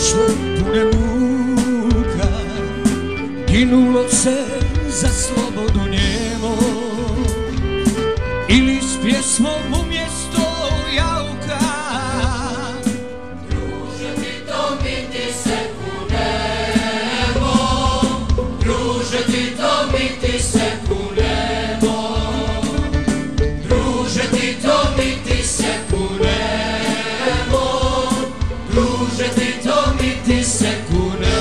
prošlo pune muka, ginulo se za slobodu njemo, ili s pjesmom umjesto jauka. Druže, ti to mi ti se kunemo, druže, ti to mi ti se kunemo, druže, ti to mi ti se kunemo, druže, ti to mi ti se kunemo.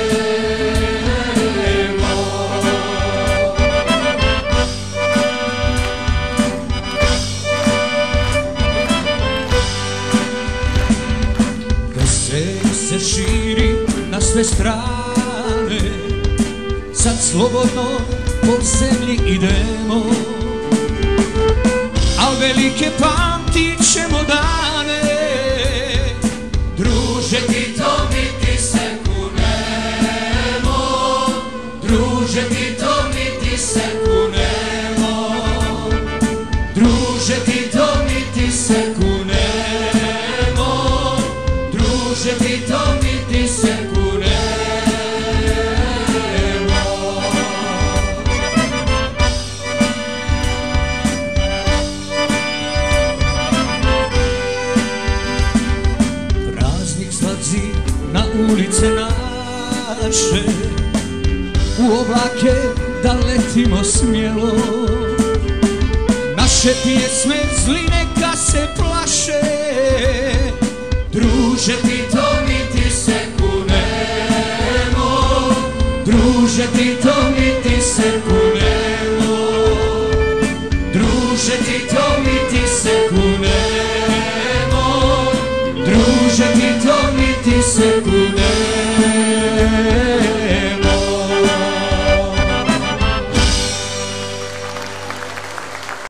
Se širi na sve strane, sad slobodno po zemlji idemo, al velike pamtit ćemo dane. Druže, ti to mi ti se kunemo, druže, ti to mi ti se kunemo, druže, ti to mi ti se kunemo, druže, ti to mi ti se kunemo. Praznik zlazi na ulice naše, u oblake da letimo smjelo, naše pjesme zli neka se plaše. Druže, ti to mi ti se kunemo, druže, ti to